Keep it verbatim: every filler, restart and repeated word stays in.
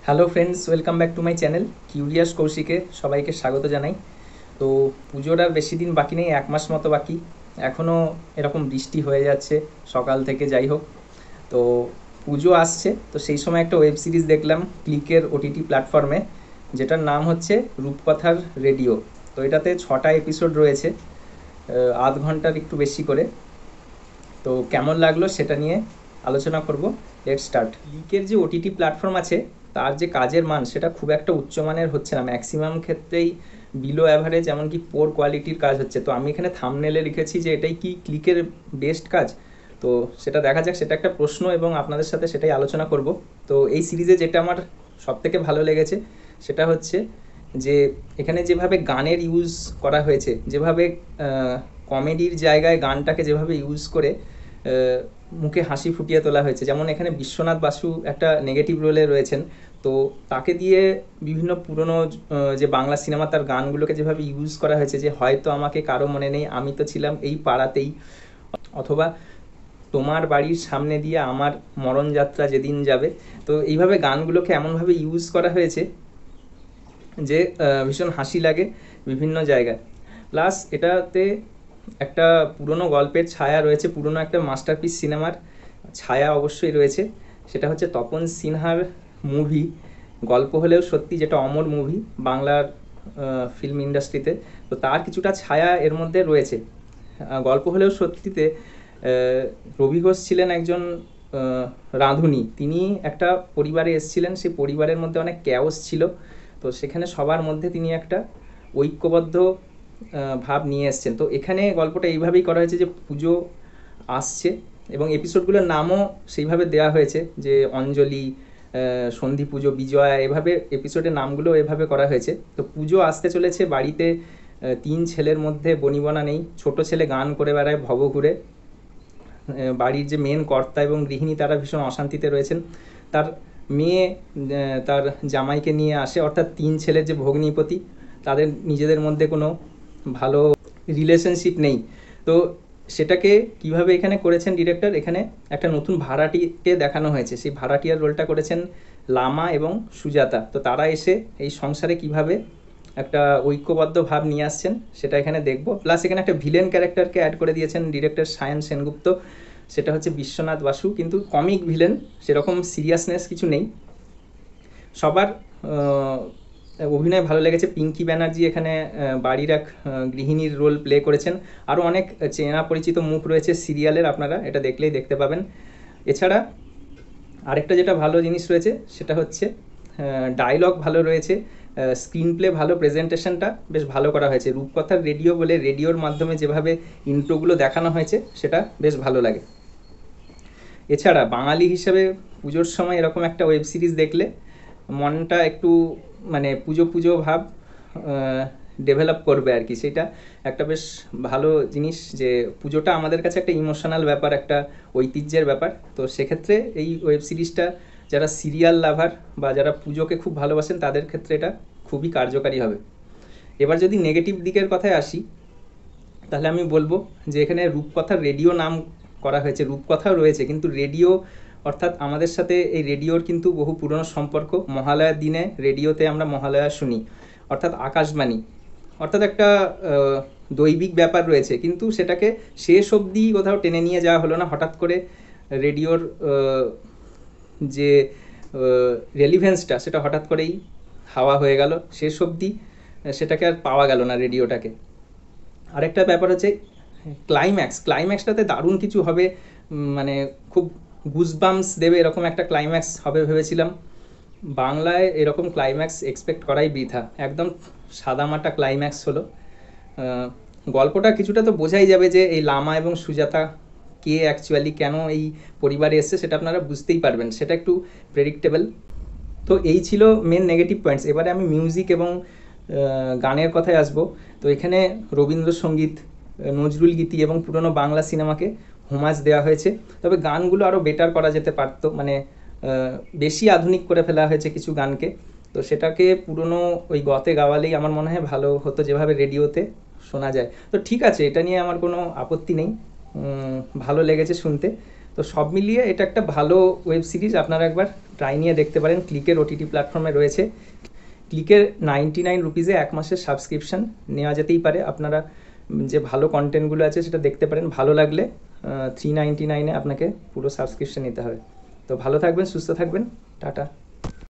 Hello friends, welcome back to my channel curious কৌশিকে সবাইকে স্বাগত জানাই। তো পুজোর আর বেশি দিন বাকি নেই, এক মাস মতো বাকি। এখনও এরকম বৃষ্টি হয়ে যাচ্ছে সকাল থেকে, যাই হোক। তো পুজো আসছে, তো সেই সময় একটা ওয়েব সিরিজ দেখলাম ক্লিকের ওটিটি প্ল্যাটফর্মে, যেটার নাম হচ্ছে রূপকথার রেডিও। তো এটাতে ছটা এপিসোড রয়েছে, আধ ঘন্টার একটু বেশি করে। তো কেমন লাগলো সেটা নিয়ে আলোচনা করব। Let start. লিকের যে ওটিটি প্ল্যাটফর্ম আছে, তার যে কাজের মান সেটা খুব একটা উচ্চমানের হচ্ছে না, ম্যাক্সিমাম ক্ষেত্রেই বিলো অ্যাভারেজ, এমনকি পোর কোয়ালিটির কাজ হচ্ছে। তো আমি এখানে থাম্বনেলে লিখেছি যে এটাই কি ক্লিকের বেস্ট কাজ। তো সেটা দেখা যাক, সেটা একটা প্রশ্ন এবং আপনাদের সাথে সেটাই আলোচনা করব। তো এই সিরিজে যেটা আমার সবথেকে ভালো লেগেছে সেটা হচ্ছে যে এখানে যেভাবে গানের ইউজ করা হয়েছে, যেভাবে কমেডির জায়গায় গানটাকে যেভাবে ইউজ করে মুখে হাসি ফুটিয়ে তোলা হয়েছে। যেমন এখানে বিশ্বনাথ বাসু একটা নেগেটিভ রোলে রয়েছেন, তো তাকে দিয়ে বিভিন্ন পুরনো যে বাংলা সিনেমা, তার গানগুলোকে যেভাবে ইউজ করা হয়েছে, যে হয়তো আমাকে কারো মনে নেই, আমি তো ছিলাম এই পাড়াতেই, অথবা তোমার বাড়ির সামনে দিয়ে আমার মরণযাত্রা যেদিন যাবে। তো এইভাবে গানগুলোকে এমনভাবে ইউজ করা হয়েছে যে ভীষণ হাসি লাগে বিভিন্ন জায়গায়। প্লাস এটাতে একটা পুরনো গল্পের ছায়া রয়েছে, পুরনো একটা মাস্টারপিস সিনেমার ছায়া অবশ্যই রয়েছে। সেটা হচ্ছে তপন সিনহার মুভি গল্প হলেও সত্যি, যেটা অমর মুভি বাংলার ফিল্ম ইন্ডাস্ট্রিতে। তো তার কিছুটা ছায়া এর মধ্যে রয়েছে। গল্প হলেও সত্যিতে রবি ঘোষ ছিলেন একজন রাঁধুনি। তিনি একটা পরিবারে এসেছিলেন, সেই পরিবারের মধ্যে অনেক ক্যাওস ছিল। তো সেখানে সবার মধ্যে তিনি একটা ঐক্যবদ্ধ ভাব নিয়ে এসছেন। তো এখানে গল্পটা এইভাবেই করা হয়েছে যে পুজো আসছে এবং এপিসোডগুলোর নামও সেইভাবে দেওয়া হয়েছে, যে অঞ্জলি, সন্ধি পুজো, বিজয়া, এভাবে এপিসোডের নামগুলো এভাবে করা হয়েছে। তো পুজো আসতে চলেছে, বাড়িতে তিন ছেলের মধ্যে বনিবনা নেই। ছোট ছেলে গান করে বেড়ায় ভব ঘুরে, বাড়ির যে মেন কর্তা এবং গৃহিণী তারা ভীষণ অশান্তিতে রয়েছেন। তার মেয়ে তার জামাইকে নিয়ে আসে, অর্থাৎ তিন ছেলের যে ভগ্নিপতি, তাদের নিজেদের মধ্যে কোনো ভালো রিলেশনশিপ নেই। তো সেটাকে কিভাবে এখানে করেছেন ডিরেক্টর, এখানে একটা নতুন ভাড়াটিকে দেখানো হয়েছে। সেই ভাড়াটিয়ার রোলটা করেছেন লামা এবং সুজাতা। তো তারা এসে এই সংসারে কিভাবে একটা ঐক্যবদ্ধ ভাব নিয়ে আসছেন সেটা এখানে দেখব। প্লাস এখানে একটা ভিলেন ক্যারেক্টারকে অ্যাড করে দিয়েছেন ডিরেক্টর সায়ন সেনগুপ্ত, সেটা হচ্ছে বিশ্বনাথ বাসু। কিন্তু কমিক ভিলেন, সেরকম সিরিয়াসনেস কিছু নেই। সবার অভিনয় ভালো লেগেছে। পিঙ্কি ব্যানার্জি এখানে বাড়ির এক গৃহিণীর রোল প্লে করেছেন। আরও অনেক চেনা পরিচিত মুখ রয়েছে সিরিয়ালের, আপনারা এটা দেখলেই দেখতে পাবেন। এছাড়া আরেকটা যেটা ভালো জিনিস রয়েছে সেটা হচ্ছে ডায়লগ ভালো রয়েছে, স্ক্রিন প্লে ভালো, প্রেজেন্টেশনটা বেশ ভালো করা হয়েছে। রূপকথার রেডিও বলে রেডিওর মাধ্যমে যেভাবে ইন্ট্রোগুলো দেখানো হয়েছে সেটা বেশ ভালো লাগে। এছাড়া বাঙালি হিসেবে পুজোর সময় এরকম একটা ওয়েব সিরিজ দেখলে মনটা একটু মানে পুজো পুজো ভাব ডেভেলপ করবে আর কি। সেটা একটা বেশ ভালো জিনিস, যে পুজোটা আমাদের কাছে একটা ইমোশনাল ব্যাপার, একটা ঐতিহ্যের ব্যাপার। তো সেক্ষেত্রে এই ওয়েব সিরিজটা যারা সিরিয়াল লাভার বা যারা পুজোকে খুব ভালোবাসেন তাদের ক্ষেত্রে এটা খুবই কার্যকারী হবে। এবার যদি নেগেটিভ দিকের কথায় আসি, তাহলে আমি বলবো যে এখানে রূপকথার রেডিও নাম করা হয়েছে, রূপকথাও রয়েছে, কিন্তু রেডিও অর্থাৎ আমাদের সাথে এই রেডিওর কিন্তু বহু পুরনো সম্পর্ক। মহালয়ার দিনে রেডিওতে আমরা মহালয়া শুনি, অর্থাৎ আকাশবাণী, অর্থাৎ একটা দৈবিক ব্যাপার রয়েছে, কিন্তু সেটাকে শেষ অবধি কোথাও টেনে নিয়ে যাওয়া হলো না। হঠাৎ করে রেডিওর যে রেলিভেন্সটা সেটা হঠাৎ করেই হাওয়া হয়ে গেল, শেষ অবধি সেটাকে আর পাওয়া গেল না রেডিওটাকে। আরেকটা ব্যাপার হচ্ছে ক্লাইম্যাক্স, ক্লাইম্যাক্সটাতে দারুণ কিছু হবে, মানে খুব গুজবাম্পস দেবে এরকম একটা ক্লাইম্যাক্স হবে ভেবেছিলাম। বাংলায় এরকম ক্লাইম্যাক্স এক্সপেক্ট করাই বৃথা, একদম সাদামাটা ক্লাইম্যাক্স হলো। গল্পটা কিছুটা তো বোঝাই যাবে যে এই লামা এবং সুজাতা কে অ্যাকচুয়ালি, কেন এই পরিবারে এসছে সেটা আপনারা বুঝতেই পারবেন, সেটা একটু প্রেডিক্টেবল। তো এই ছিল মেন নেগেটিভ পয়েন্টস। এবারে আমি মিউজিক এবং গানের কথায় আসবো। তো এখানে রবীন্দ্রসঙ্গীত, নজরুল গীতি এবং পুরনো বাংলা সিনেমাকে হোমাজ দেওয়া হয়েছে। তবে গানগুলো আরও বেটার করা যেতে পারতো, মানে বেশি আধুনিক করে ফেলা হয়েছে কিছু গানকে। তো সেটাকে পুরনো ওই গতে গাওয়ালেই আমার মনে হয় ভালো হতো, যেভাবে রেডিওতে শোনা যায়। তো ঠিক আছে, এটা নিয়ে আমার কোনো আপত্তি নেই, ভালো লেগেছে শুনতে। তো সব মিলিয়ে এটা একটা ভালো ওয়েব সিরিজ, আপনারা একবার ট্রাই নিয়ে দেখতে পারেন। ক্লিকের ওটিটি প্ল্যাটফর্মে রয়েছে। ক্লিকের নাইনটি নাইন রুপিসে এক মাসের সাবস্ক্রিপশান নেওয়া যেতেই পারে। আপনারা যে ভালো কন্টেন্টগুলো আছে সেটা দেখতে পারেন, ভালো লাগলে থ্রি নাইনটি নাইনে আপনাকে পুরো সাবস্ক্রিপশান নিতে হবে। তো ভালো থাকবেন, সুস্থ থাকবেন, টাটা।